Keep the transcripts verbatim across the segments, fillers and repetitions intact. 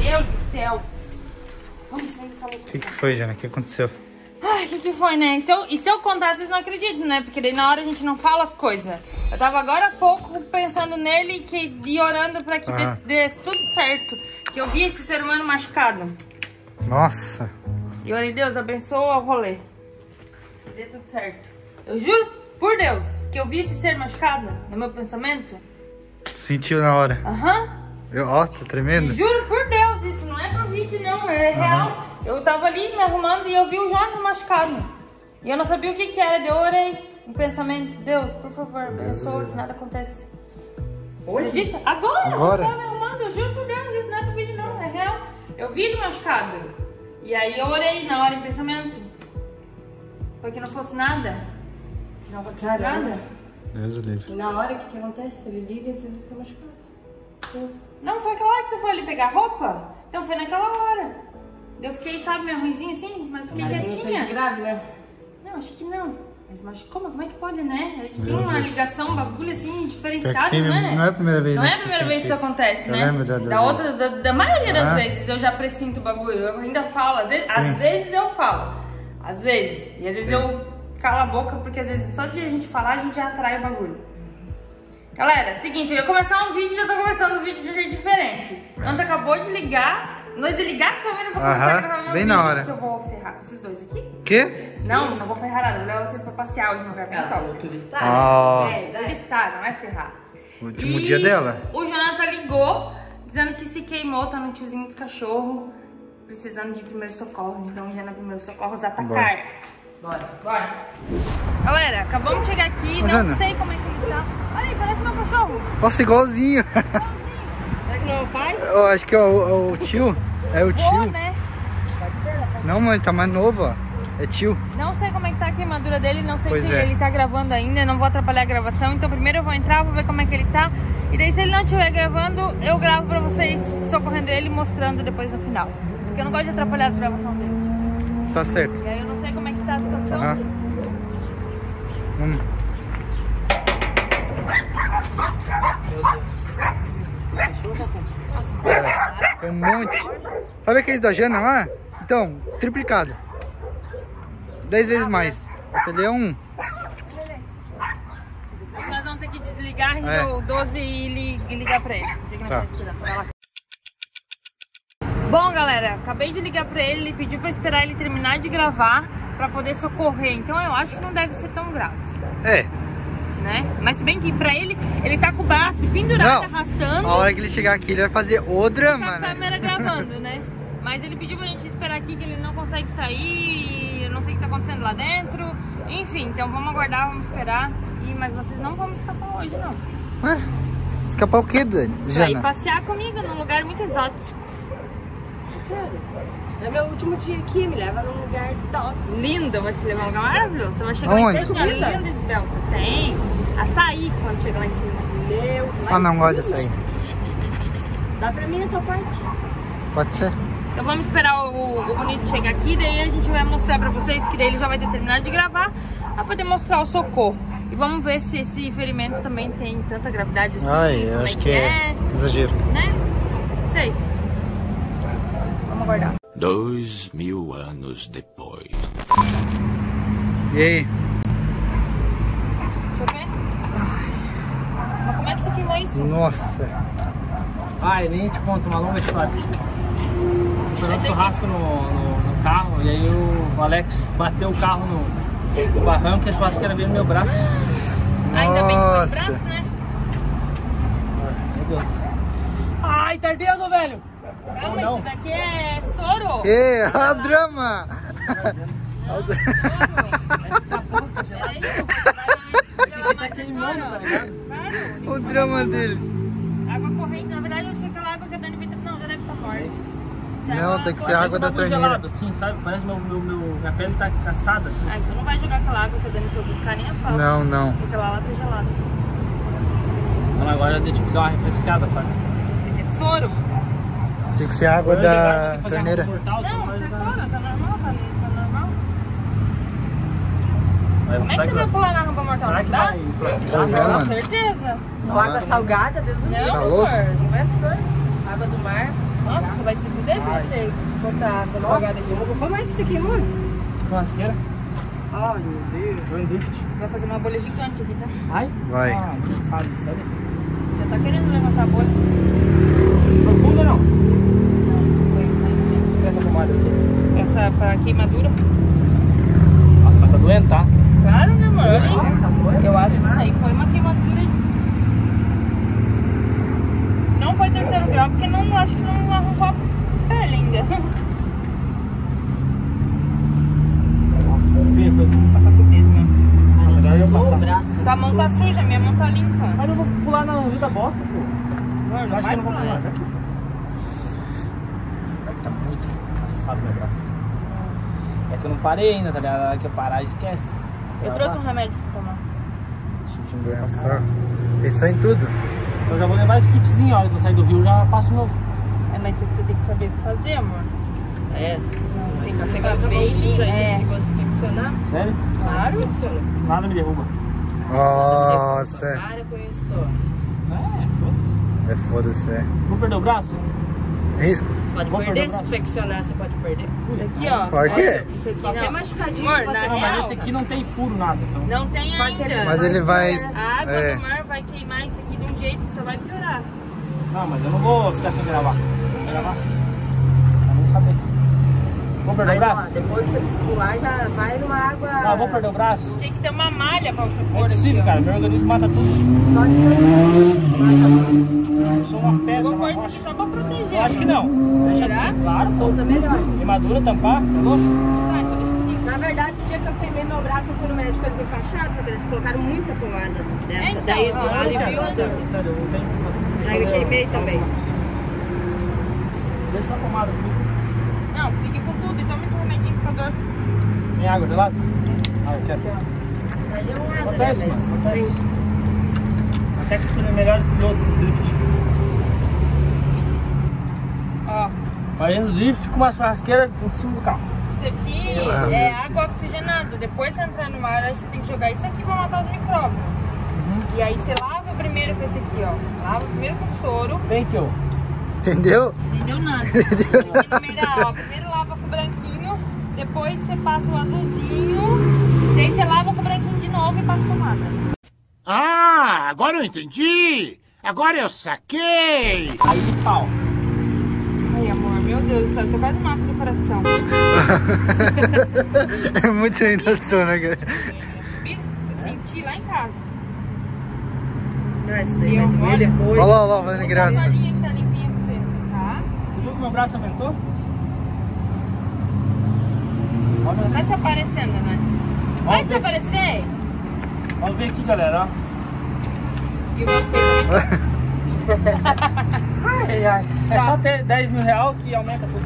Deus do céu. Vamos sair dessa loucura. O que, que foi, Jana? O que aconteceu? Ai, o que que foi, né? E se, eu, e se eu contar, vocês não acreditam, né? Porque daí na hora a gente não fala as coisas. Eu tava agora há pouco pensando nele que, e orando pra que ah. desse tudo certo. Que eu vi esse ser humano machucado. Nossa. E orei, Deus, abençoa o rolê. Dê tudo certo. Eu juro por Deus que eu vi esse ser machucado no meu pensamento. Sentiu na hora? Aham. Eu, ó, tá tremendo? Juro por Deus, isso não é pro vídeo não, é uhum. real. Eu tava ali me arrumando e eu vi o Jonathan machucado. E eu não sabia o que que era, eu orei no pensamento. Deus, por favor, abençoa que nada acontece. Hoje? Acredita? Agora, Agora? Eu tava me arrumando, eu juro por Deus, isso não é pro vídeo não, é real. Eu vi ele machucado. E aí eu orei na hora em pensamento. Pra que não fosse nada. Que não acontecesse nada. Deus o livre. Na hora, o que, que acontece? Ele liga dizendo que tá machucado. Não, foi aquela hora que você foi ali pegar roupa? Então foi naquela hora. Eu fiquei, sabe, minha ruimzinha assim, mas fiquei mas quietinha. Não seja grave, né? Não, acho que não. Mas machucou, como é que pode, né? A gente Meu tem uma Deus. ligação, um bagulho assim, diferenciado, tem, né? Não é a primeira vez, Não né, é a primeira vez que isso acontece, eu né? lembro da, das da, outra, da, da maioria das ah. vezes eu já pressinto o bagulho. Eu ainda falo, às vezes, às vezes eu falo. Às vezes. E às vezes Sim. eu calo a boca, porque às vezes só de a gente falar, a gente já atrai o bagulho. Galera, seguinte, eu ia começar um vídeo e já tô começando um vídeo de um jeito diferente. Anta acabou de ligar, nós ia ligar a câmera pra começar a gravar meu bem vídeo. na hora. Que eu vou ferrar com esses dois aqui. Quê? Não, não vou ferrar nada, vou levar vocês pra passear hoje no lugar bem top. Turistar, ah. É, turistar, não é ferrar. O último e dia dela. O Jonathan ligou, dizendo que se queimou, tá no tiozinho dos cachorros, precisando de primeiro socorro. Então já na primeiro socorros atacar. Bora. Bora, bora. Galera, acabamos de chegar aqui, Ô, não Jana. sei como é que ele tá. Olha aí, parece meu cachorro. Nossa, igualzinho. Será que não é o pai? Eu acho que é o, o tio. É o Boa, tio. né? Pode ser, né? Não, mãe, tá mais novo, ó. É tio. Não sei como é que tá a queimadura dele, não sei Pois se é. ele tá gravando ainda, não vou atrapalhar a gravação. Então primeiro eu vou entrar, vou ver como é que ele tá. E daí se ele não estiver gravando, eu gravo pra vocês socorrendo ele e mostrando depois no final. Porque eu não gosto de atrapalhar as gravações dele. Tá certo. E aí eu não sei como é que tá a situação. Aham. Hum. Nossa, É um monte. Sabe aqueles da Jana lá? Então, triplicado. Dez vezes mais. Esse ali é um. acho que nós vamos ter que desligar É. o doze e, li- e ligar pra ele. Não sei o que nós Tá. estamos esperando. Vai lá. Bom, galera, acabei de ligar pra ele, ele pediu pra esperar ele terminar de gravar pra poder socorrer. Então eu acho que não deve ser tão grave, É. né? Mas se bem que pra ele, ele tá com o braço pendurado, Não. arrastando, A hora que ele chegar aqui, ele vai fazer o com drama, a né? câmera gravando, né? Mas ele pediu pra gente esperar aqui, que ele não consegue sair, eu não sei o que tá acontecendo lá dentro. Enfim, então vamos aguardar, vamos esperar. E, mas vocês não vão escapar hoje, não. Ué? Escapar o quê, Dani? Pra ir Jana? passear comigo num lugar muito exótico. É meu último dia aqui, me leva num lugar top. Lindo, eu vou te levar um lugar maravilhoso. Você vai chegar Aonde? lá em cima, linda e esbelta. Tem açaí quando chega lá em cima. Meu, lá Ah, não em gosto de cima. açaí. Dá pra mim a tua parte? Pode ser? Então vamos esperar o, o Bonito chegar aqui, daí a gente vai mostrar pra vocês que daí ele já vai ter terminado de gravar pra poder mostrar o socorro. E vamos ver se esse ferimento também tem tanta gravidade assim, Ai, eu como acho é que, que é, é exagero. né? Sei. Vamos aguardar. Dois mil anos depois. E aí? Deixa eu ver. Mas como é que você queimou isso? Nossa. Ai, nem te conto, uma longa história. Foi um churrasco no, no, no carro e aí o Alex bateu o carro no, no barranco e a churrasqueira veio no meu braço. Ainda bem que foi o Nossa. braço, né? Meu Deus. Ai, tá ardendo, velho! Calma, não. isso daqui é soro. Que? Olha o drama! Tá pronto já. Peraí, vai Ele tá queimando, tá ligado? O drama dele. Água corrente, na verdade eu acho que aquela água que a Dani Vita... Não, já deve estar morta. Se a Não, água tem que ser corrente- água da Parece um bagulho torneira. gelado, assim, sabe? Parece meu, meu, meu, minha pele tá caçada, assim. Ah, então não vai jogar aquela água que a Dani foi buscar nem a pau. Não, não. Porque aquela lá tá gelada. Então agora eu dei tipo dar uma refrescada, sabe? Porque é soro. Tinha que ser água Agora da tem que fazer torneira. água mortal, Não, vai isso é jogar- soro, tá normal, tá, tá normal. vai- Como é que vai você vai vai- pular na rampa mortal? Será Não que dá? vai Pois processar? é, Com mano. certeza. Só água salgada, Deus do Não, céu. Tá amor, louco? não vai ficar. Água do mar. Nossa, você vai se fuder. você botar água salgada aqui. Como é que você queimou? Churrasqueira. Ai, meu Deus. Foi em drift. Vai fazer uma bolha gigante aqui, tá? Vai? Vai. Ah, não fale, sério. Já tá querendo levantar a bolha. Profunda não? Foi mais ou menos. Essa pomada aqui. Essa pra queimadura. Nossa, mas tá doendo, tá? Claro, né, amor? Olha aí. Eu acho que isso aí foi uma queimadura. Não foi terceiro grau, porque não acho que não arrancou a pele ainda. Nossa, foi feio a coisa. Passar com o dedo mesmo. Na verdade eu O passar. braço. Tua mão tá suja, minha mão tá limpa. Mas eu vou pular na rio da bosta, pô. Não, Eu acho que eu não vou pular, já. Esse cara tá muito cansado, meu braço. É que eu não parei ainda, tá ligado? A hora que eu parar, esquece. Eu trouxe um remédio pra você tomar. Pensar. Pensou em tudo. Então eu já vou levar esse kitzinho, ó. Quando eu sair do rio, já passo de novo. É, mas isso que você tem que saber fazer, amor. É. Tem que pegar Tá bem, sujo aí, é. perigoso infeccionar. Sério? Claro. Infecciona. Nada me derruba. Nossa. Para com isso, ó. É, foda-se. É foda-se, é. Vou perder o braço? Risco. Pode Vou perder, perder o se braço. infeccionar, você pode perder. Isso aqui, ó. Por quê? Isso aqui Qualquer não. machucadinho Amor, que na você Não, real, mas esse aqui não tem furo, nada. Então... Não tem ainda. Mas ele vai. A água É. do mar vai queimar isso aqui de um jeito que só vai piorar. Não, mas eu não vou ficar sem gravar. Vou gravar. Pra não saber. Vou perder o Mas ó, braço? depois que você pular, já vai numa água. Não, vou perder o braço. Tem que ter uma malha pra você É pôr aqui, impossível, ó. cara. Meu organismo mata tudo. Só se você. Eu sou uma pedra, Vou uma pôr isso rocha. aqui só pra proteger. Eu acho que não. Deixa Será? assim, claro. Solta melhor. Queimadura, tampar, tá louco? Tá, então deixa assim. Na verdade, o dia que eu queimei meu braço, eu fui no médico, eles encaixaram, só que eles colocaram muita pomada dessa. Então, Daí ó, do aliviou a dor. Sério, eu não tenho. Já me queimei também. Deixa a pomada comigo. Não, fique com tudo e toma esse remedinho pra dor. Tem água gelada? Ah, eu quero. Tá gelada, né? Acontece, Mas mano. Acontece. tem- Até que os melhores pilotos do drift. Ó, Fazendo drift com uma churrasqueira em cima do carro. isso aqui é água oxigenada. Depois você entrar no mar, aí você tem que jogar isso aqui pra matar os micróbios. E aí você lava primeiro com esse aqui, ó. Lava primeiro com soro. Thank you. Entendeu? Não deu nada. Primeiro, ó, primeiro lava com o branquinho, depois você passa o azulzinho, daí você lava com o branquinho de novo e passa pomada. Ah, agora eu entendi! Agora eu saquei! Aí de pau. Ai, amor, meu Deus do céu, você quase mata do coração. É muito sem noção, né, cara? Eu senti lá em casa. Não, isso daí E vai eu- doer olha. depois. Olha lá, olha lá, fazendo Essa graça. toalhinha que tá limpinha pra você secar. Você viu que meu braço aumentou? Tá se aparecendo, né? Vai Vamos ver, desaparecer? vamos ver aqui, galera. Ó. E o meu peito. Ai, ai. É Tá. só ter dez mil reais que aumenta tudo.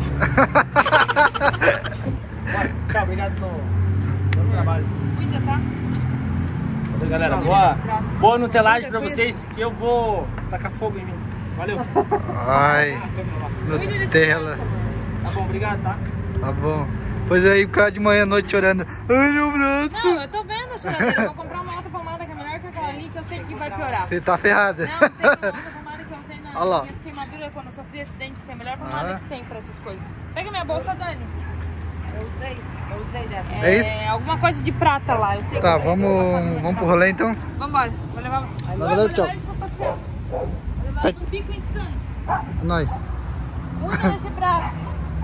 Bora, tchau, obrigado pelo, pelo trabalho. Cuida, tá? Valeu, galera. Boa, boa nutelagem pra vocês, que eu vou tacar fogo em mim. Valeu. Ai, Cuida desse Nutella. braço, amor. Tá bom, obrigado, tá? Tá bom. Pois aí, o cara de manhã à noite chorando. Ai, meu braço. Não, eu tô vendo a choradeira. Eu vou comprar uma outra pomada que é melhor que aquela ali, que eu sei que vai piorar. Você tá ferrada. Não, tem uma outra pomada que eu usei na Olha lá. minha queimadura quando eu sofri acidente, que é a melhor pomada Ah. que tem pra essas coisas. Pega minha bolsa, Dani. Eu usei, eu usei dessa. É isso? Alguma coisa de prata lá, eu sei Tá, que vamos, vamos pro rolê então? Vambora, vou levar. Vou valeu, levar tchau. eles pra passear. Vou levar eles no pico em sangue. É nóis. Cuida desse braço.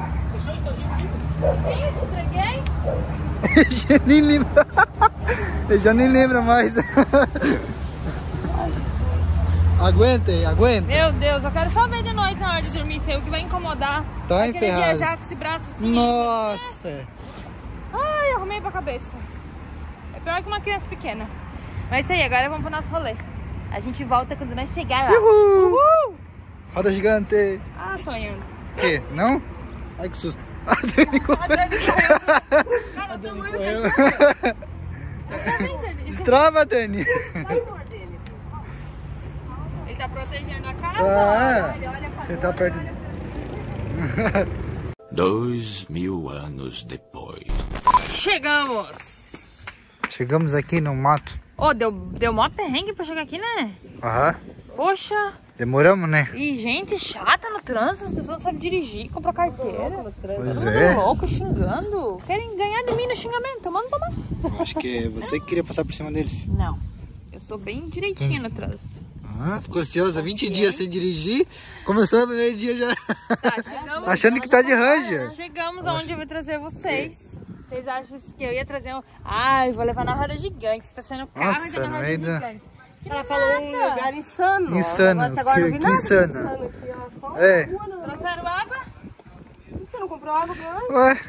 Quem eu te entreguei? Eu já nem lembro. Eu já nem lembro mais. Aguentem, aguentem. Meu Deus, eu quero só ver de noite na hora de dormir. Sei o que vai incomodar. Tá vai querer emperrado. viajar com esse braço assim. Nossa. Ai, arrumei pra cabeça. É pior que uma criança pequena. Mas isso aí, agora vamos pro nosso rolê. A gente volta quando nós chegar lá. Uhul. Uhul! Roda gigante. Ah, sonhando. Que? Não? Ai, que susto. A Dani correu. Cara, o tamanho do cachorro. Eu já vi, Dani. Destrava, Dani. Ele tá protegendo a casa. Ah, Olha, olha pra você tá perto. Dois mil anos depois. Chegamos. Chegamos aqui no mato. Ô, deu, deu mó perrengue pra chegar aqui, né? Aham. Poxa. Demoramos, né? E gente chata no trânsito, as pessoas não sabem dirigir, comprar carteira. Pois Todo é. mundo louco, xingando. Querem ganhar de mim no xingamento, manda tomar. Eu acho que é você que queria passar por cima deles. Não, eu sou bem direitinha no trânsito. Ah, ficou ansiosa, vinte dias sem dirigir. Começou o primeiro dia já. Tá, chegamos. Achando que tá de ranger. Chegamos aonde eu vou trazer vocês. Vocês acham que eu ia trazer um... Ai, vou levar na roda gigante. Você tá sendo carro Nossa, já na roda meio da- gigante. Que Ela nada. falou um lugar insano. Insano, Agora, agora que- não vi que nada de insano. aqui, ó. Só É. rua, não. Trouxeram água? Você não comprou água pra nós? Ué,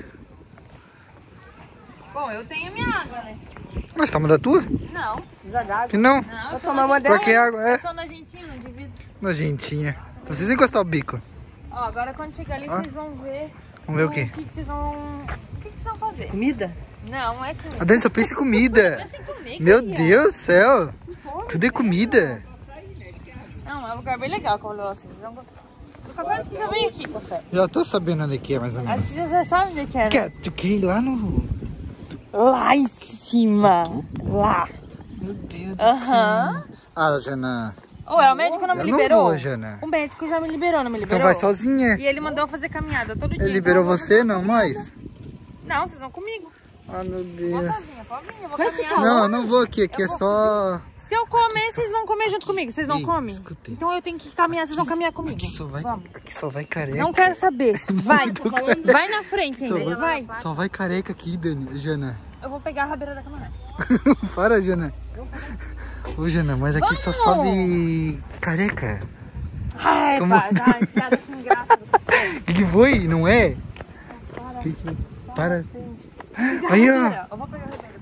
Bom, eu tenho minha água, né? mas toma da tua? Não, Precisa d'água. Que não? não. Eu Vou sou tomar uma Pra dela. que água? Eu É, sou nojentinha, não divido. nojentinha. Não precisa encostar o bico. Ó, agora quando chegar ali, Ah. vocês vão ver... Vamos ver o quê? O que, que vocês vão... O que, que vocês vão fazer? Comida? Não, não é A comida. Dani só pensa em comida. Pensa em comer, Meu querida. Deus do céu. Tudo é comida. Não, é um lugar bem legal, como eu vocês vão gostar. O café acho que já veio aqui, café. Já tô sabendo onde que é, mais ou Acho menos. que vocês já sabem onde é que é. né? Quer, tu quer ir lá no... Lá em cima. Lá. Meu Deus do Aham. céu. Ah, Jana. Ô, é o médico não me Eu não liberou? vou, Jana. O médico já me liberou, não me liberou? Então vai sozinha. E ele mandou eu fazer caminhada todo dia. Ele liberou então eu você, não mais? vou- Não, vocês vão comigo. Ah, meu Vou Deus. sozinha, pode vir, eu vou Com esse caminhar. Não, eu não vou aqui. Aqui é só... Se eu comer, vocês vão comer junto comigo. Vocês não Ei, comem? escutei. Então eu tenho que caminhar, vocês vão caminhar comigo. Aqui só vai, Vamos. aqui só vai careca. Não quero saber. Vai. Vai na frente ainda. Vai. Só vai careca aqui, Dani. Jana. Eu vou pegar a rabeira da caminhonete. Para, Jana. Ô, Jana, mas aqui só Vamos. sobe careca. Ai, Como pá, assim? ai, piada sem graça. O que, que foi? Não é? Que que- Para. Aí, ó. Eu vou pegar a rabeira.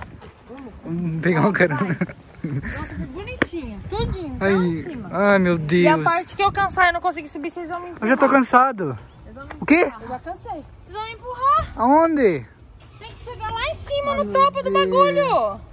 Vamos pegar uma carona. Nossa, que bonitinha. Tudinho. Tá Aí. em cima. Ai, meu E a Deus. parte que eu cansar e não conseguir subir, vocês vão me empurrar. Eu já tô cansado. Vocês vão me O quê? empurrar. Eu já cansei. Vocês vão me empurrar. Aonde? Tem que chegar lá em cima, no topo do bagulho.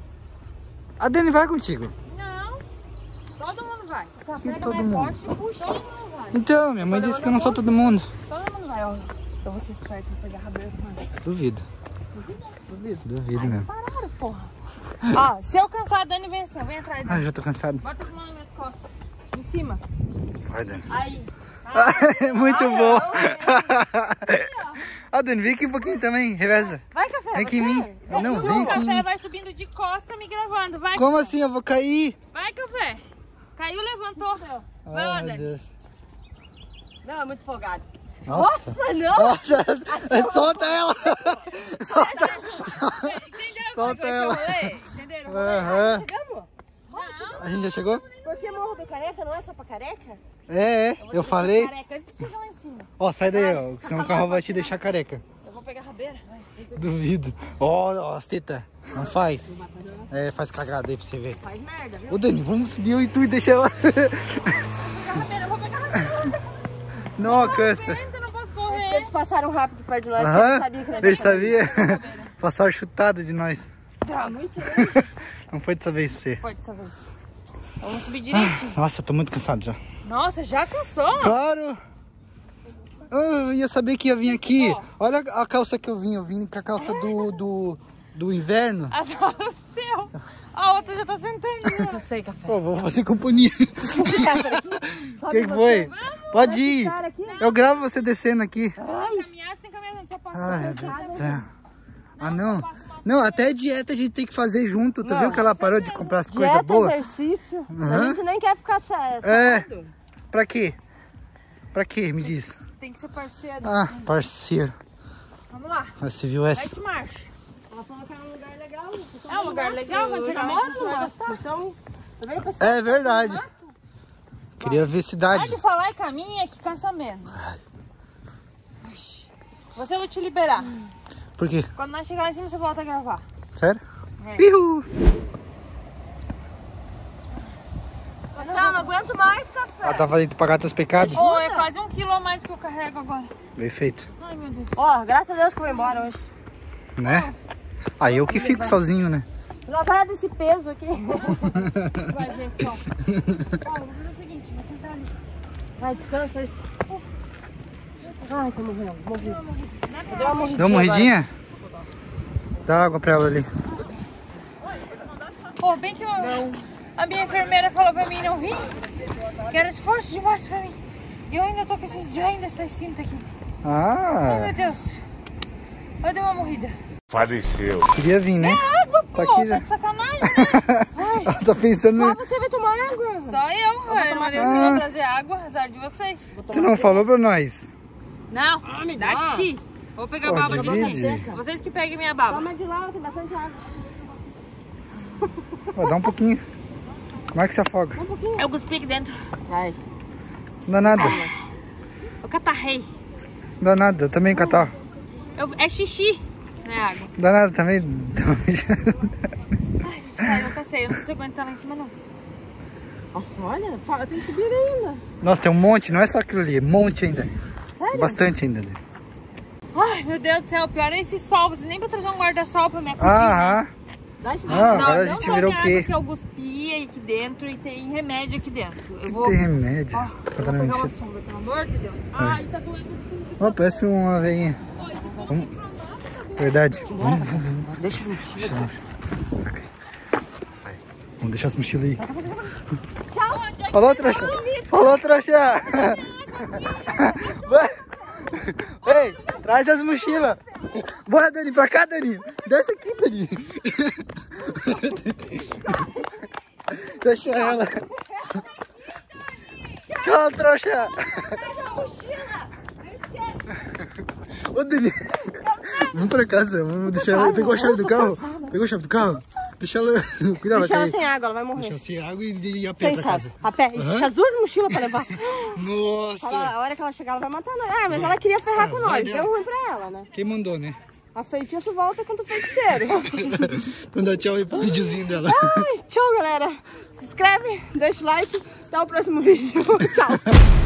A Dani vai contigo. Não. Todo mundo vai. Tá, Que pega todo mais mundo? forte e puxa. Todo mundo vai. Então, minha mãe disse que eu não sou todo mundo. Todo mundo vai, ó. Eu vou ser esperto pra pegar a rabeira do mano. Duvido. Duvido. Duvido mesmo. Pararam, porra. Ó, se eu cansar, a Dani vem assim, ó. Vem atrás. Ah, Dani. já tô cansado. Bota as mãos nas minhas costas. Em cima. Vai, Dani. Aí. Muito Ai, bom. ai, Ah, Dani, vem aqui um pouquinho também, reveza. Vai, café. Vem aqui em você? mim. Não, o vem aqui em café mim. vai subindo de costa me gravando. Vai. Como assim? Eu vou cair. Vai, café. Caiu, levantou. Vai, Ai, meu Dani. Deus. Não, é muito folgado. Nossa. Nossa, não! Nossa, solta ela. Solta. Entenderam Solta como é que ela. foi esse rolê? Entenderam? o rolê? Aham. Chegamos? Não. A gente já chegou? Porque Morro do Careca não é só pra careca? É, é. Eu falei. Careca, antes de chegar lá em cima. Ó, sai daí, ó. Senão o carro vai te deixar careca. Eu vou pegar a rabeira. Vai. Duvido. Ó, ó, as tetas. Não faz. É, faz cagada aí pra você ver. Faz merda, viu? Ô, Dani, vamos subir eu e tu e deixar ela. Vou pegar a rabeira, eu vou pegar a rabeira. Não, cansa. Eu não posso correr. Eles passaram rápido perto de nós, que Aham. eles sabiam que nós Ele ia fazer. sabia? Passaram chutado de nós. Tá muito. Não foi dessa vez pra você. Foi dessa vez. Vamos subir direitinho. Nossa, eu tô muito cansado já. Nossa, já cansou? Claro! Eu ia saber que ia vir aqui. Olha a calça que eu vim. Eu vim com a calça do, do, do inverno. A sala é seu. A outra já tá sentando. Eu sei, café. Pô, vou fazer companhia. Quem foi? Pode ir. Eu gravo você descendo aqui. Ai, caminhar, você tem que caminhar, a gente só passa. Ai, meu Deus do céu. Ah, não. Não, até dieta a gente tem que fazer junto. Tu viu que ela parou de comprar as coisas Dieta, boas? exercício. Aham. A gente nem quer ficar sa- É. sarado. Pra quê? Pra quê? Me diz. Tem que ser parceiro. Ah, parceiro. Vamos lá. Você viu Vai essa? que marcha. Ela falou que era um lugar legal. É um lugar legal, quando chegar lá em cima você vai gostar. Então, tá vendo, pessoal? É verdade. Queria ver cidade. Pode falar e caminha que cansa menos. Você eu vou te liberar. Por quê? Quando nós chegar lá em cima, você volta a gravar. Sério? É. Ihu. Não, não aguento mais café. Ela tá fazendo tu pagar teus pecados? Ô, é quase um quilo a mais que eu carrego agora. Bem feito. Ai, meu Deus. Ó, graças a Deus que eu vou embora hoje. Né? Aí eu que fico sozinho, né? Não para desse peso aqui. Vai ver só. Ó, vou fazer o seguinte, vou sentar ali. Vai, descansa isso. Ai, tô morrendo, morri. Eu dei uma morridinha. Deu uma morridinha? Dá água pra ela ali. Pô, bem que eu... a minha enfermeira falou pra mim não vir. que era esforço demais pra mim. E eu ainda tô com esses joints dessas cintas aqui. Ah. Ai, meu Deus. Eu dei uma morrida. Faleceu. Queria vir, né? É água, pô. Tá aqui Tá já. de sacanagem, né? Ela tá pensando... Ah, no- você vai tomar água? Só eu, velho. Uma vez Ah. eu trazer água, azar de vocês. Tu não falou pra nós? Não, me dá. daqui. Vou pegar Pô, a baba de divide. vocês. Vocês que peguem minha baba. Toma de lá, tem bastante água. Ó, dá um pouquinho. Como é que se afoga? Um pouquinho. Eu cuspi aqui dentro. Vai. Não dá nada. Eu catarrei. Não dá nada. Eu também catar. Eu, é xixi, não é água. Não dá nada também. Ai, gente, sério, eu nunca sei. Eu não sei se eu aguento estar lá em cima, não. Nossa, olha, fa- eu tenho que subir ainda. Nossa, tem um monte. Não é só aquilo ali. Um monte ainda. Sério? Bastante ainda ali. Ai, meu Deus do céu. O pior é esse sol. Você nem pra trazer um guarda-sol pra minha Ah, Dá esse ah. bico. Agora a não gente tome virou o água quê? que eu cuspi aí aqui dentro e tem remédio aqui dentro. Eu vou, Tem remédio. Ó, Tá eu vou dando pegar uma mentira. sombra, pelo amor de Deus. Ai, tá doendo tudo. Ó, parece uma veinha. Vamos. Verdade. Vamos, vamos, vamos. Deixa eu mexer. Vamos deixar as mochilas aí. Falou, trouxa. Falou, trouxa. Vai. Ei, traz as mochilas. Bora, Dani, pra cá, Dani. Desce aqui, Dani. Deixa ela. Tchau, trouxa. Ô, Dani. Vamos pra casa. Vamos deixar ela. Pegou a chave do carro? Pegou a chave do carro? Deixa ela. Cuidado, Deixa ela ela sem água, ela vai morrer. Deixa sem água e ir a pé Sem pra chave. casa. A pé. E tinha as duas mochilas pra levar. Nossa. Fala, a hora que ela chegar, ela vai matar nós. Ah, mas ela queria ferrar com vai nós. dela. Deu ruim pra ela, né? Quem mandou, né? A feitiço volta contra o feiticeiro. Então dá tchau aí pro videozinho dela. Ai, tchau, galera. Se inscreve, deixa o like. Até o próximo vídeo. Tchau.